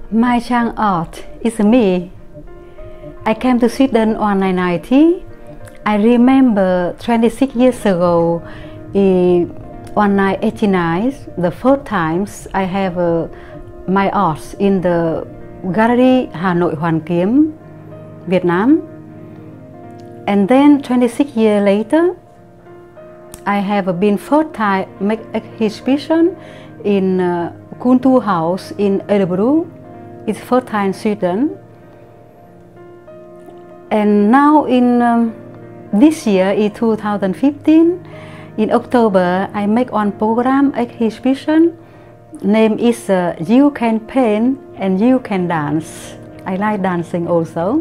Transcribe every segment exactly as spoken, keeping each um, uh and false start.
Maj Trang Art is me. I came to Sweden on nineteen ninety. I remember twenty-six years ago, in nineteen eighty-nine, the first times I have uh, my art in the gallery Hà Nội Hoàn Kiếm, Vietnam. And then twenty-six years later, I have been first time make exhibition in uh, Kulturhaus in Örebro. It's first time in Sweden. And now in um, this year, in two thousand fifteen, in October, I make one program exhibition. Name is uh, You Can Paint and You Can Dance. I like dancing also.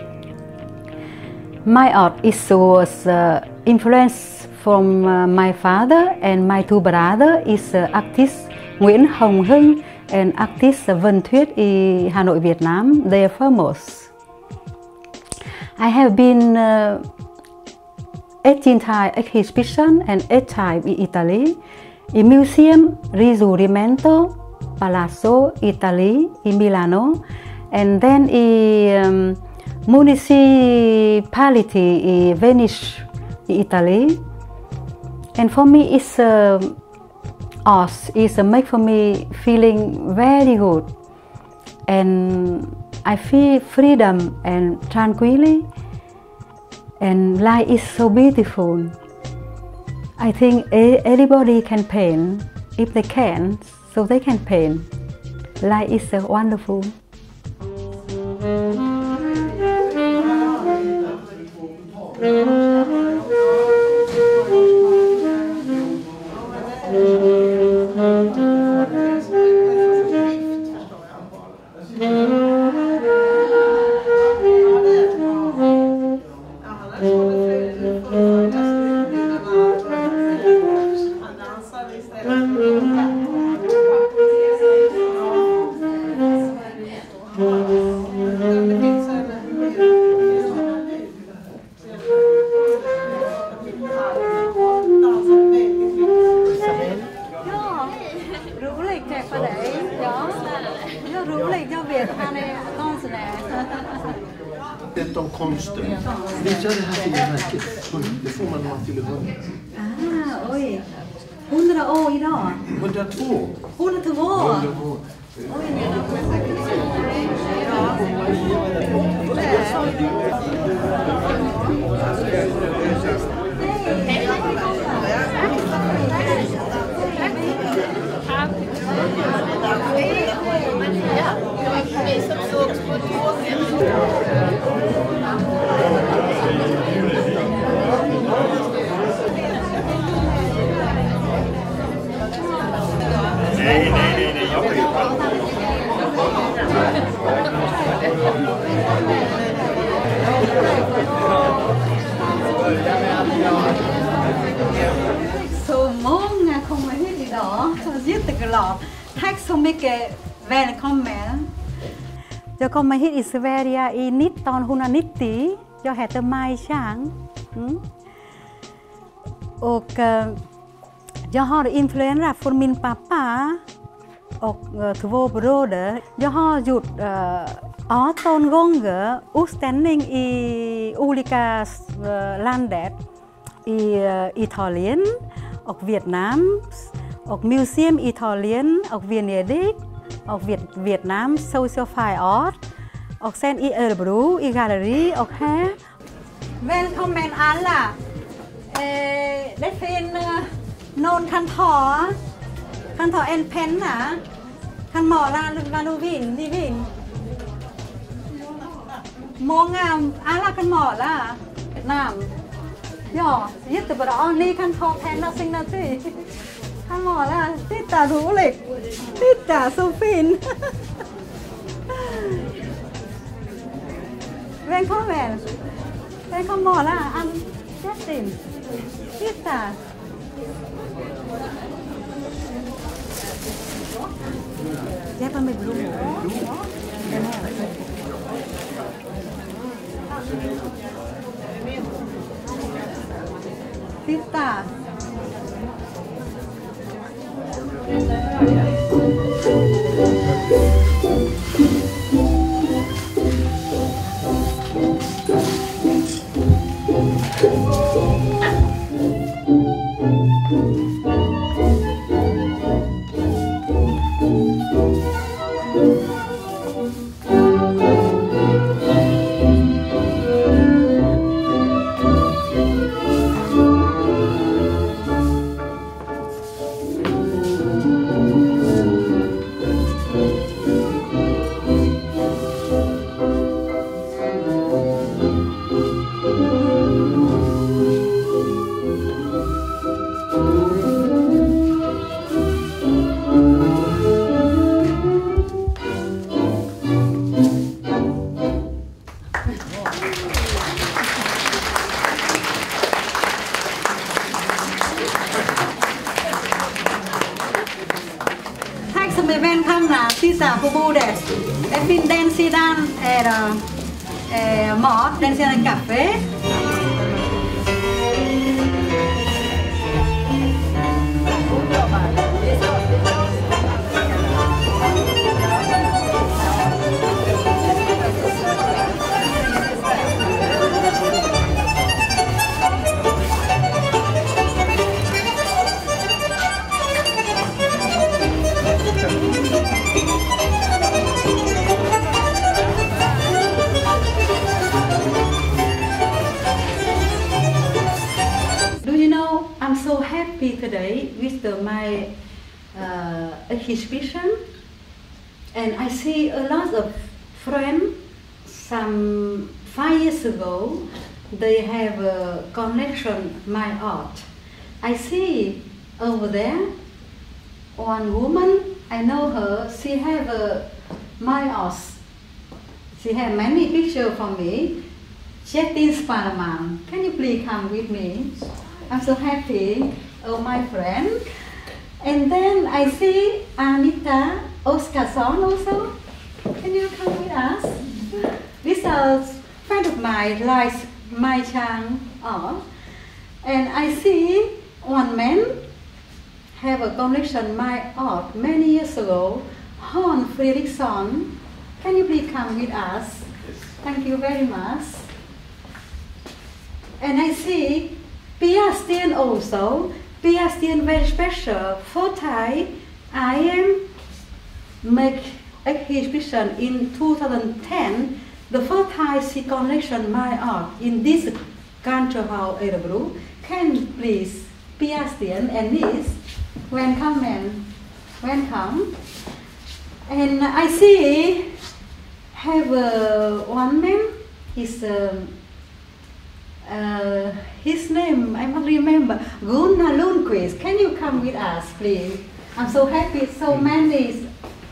My art is was uh, influenced from uh, my father and my two brothers is uh, artist Nguyễn Hồng Hưng and artist Vân Thuyết in Hà Nội, Vietnam. They are famous. I have been uh, eighteen times exhibition and eight times in Italy. In Museum Risorgimento Palazzo Italy in Milano, and then in um, municipality in Venice, in Italy. And for me, it's uh, art is uh, make for me feeling very good, and I feel freedom and tranquility, and life is so beautiful. I think everybody can paint if they can, so they can paint. Life is uh, wonderful. Det om konsten. Visa det här fina verket. Det får man någon till hundra. Ah, oj. Hundra år idag. Hundratvå. Hundratvå. Hundratvå. Nej, nej, nej, nej, jag kan ju prata. Så många kommer hit idag. Jag är jätteglad. Tack så mycket. Välkommen. Jag kommer hit i Sverige i nittonhundranittio. Jag heter Maj Trang. Mm. Och uh, jag har influerat från min pappa och uh, två bröder. Jag har gjort uh, arton gånger utställning i olika uh, länder. I uh, Italien och Vietnam och Museum Italien och Venedig och Viet Vietnam Social Fine Art och sen i Örebro i galleri och här. Välkommen alla! Eh, det finns uh, någon kan ta, kan ta en penna, kan måla vad du vill, ni vill. Många, alla kan måla ett namn. Ja, jättebra. Ni kan ta penna signatur. Kan måla. Titta, roligt. Titta, så fin. Välkommen. Vem kan måla? Justin. Titta. Hjälpa med blommor. Titta! Thank you. welcome là Tisa Pubu des. Em bin den sidan er eh mat den sidan kaffe. I'm so happy today with the, my uh, exhibition, and I see a lot of friends. Some five years ago, they have a collection my art. I see over there one woman. I know her. She have a my art. She have many pictures for me. Jetin Spalaman. Can you please come with me? I'm so happy, oh my friend. And then I see Anita Oscarson also. Can you come with us? This is a friend of mine, like Maj Trang Art. And I see one man have a collection my art many years ago, Horn Fredriksson. Can you please come with us? Thank you very much. And I see Pia Stien also. Pia Stien very special. For Thai, I am make exhibition in two thousand ten. The first Thai she collection my art in this country hall Örebro. Can please Pia Stien and Miss welcome and welcome. And I see have uh, one man. He's um, Uh, his name, I must remember, Gunnar Lundqvist. Can you come with us, please? I'm so happy, so many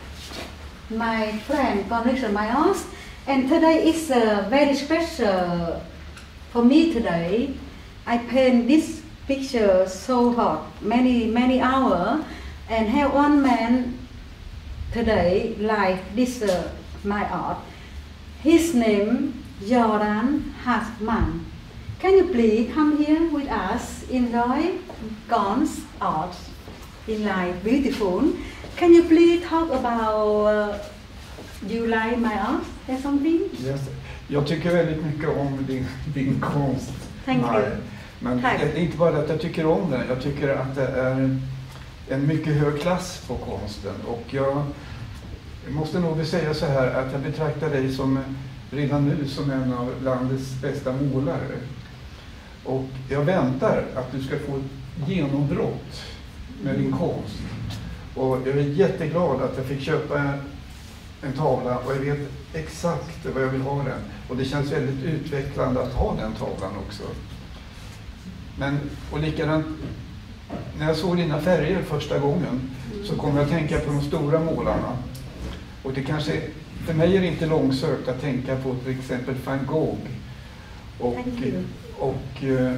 my friend collection my art. And today is uh, very special for me today. I paint this picture so hot, many, many hours, and have one man today like this uh, my art. His name, Göran Hartman. Can you please come here with us, enjoy Gon's art in life, beautiful. Can you please talk about, uh, you like my art or something? Yes. Jag tycker väldigt mycket om din, din konst. Thank you. Men det är inte bara att jag tycker om den, jag tycker att det är en mycket hög klass på konsten. Och jag måste nog säga så här att jag betraktar dig som redan nu som en av landets bästa målare. Och jag väntar att du ska få ett genombrott med din konst. Och jag är jätteglad att jag fick köpa en tavla och jag vet exakt vad jag vill ha den. Och det känns väldigt utvecklande att ha den tavlan också. Men, och likadant, när jag såg dina färger första gången så kom jag att tänka på de stora målarna. Och det kanske, för mig är det inte långsökt att tänka på till exempel Van Gogh. Och, och eh,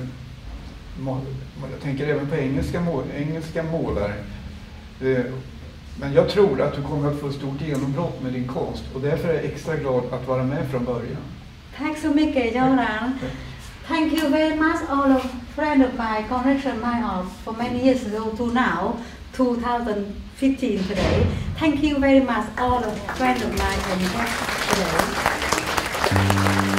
jag tänker även på engelska, mål, engelska målare. Eh, men jag tror att du kommer att få ett stort genombrott med din konst. Och därför är jag extra glad att vara med från början. Tack så mycket, Göran. Thank you very much, all of friends of my collection, my art, for many years ago to now, two thousand fifteen today. Thank you very much, all of friends of mine and guests today.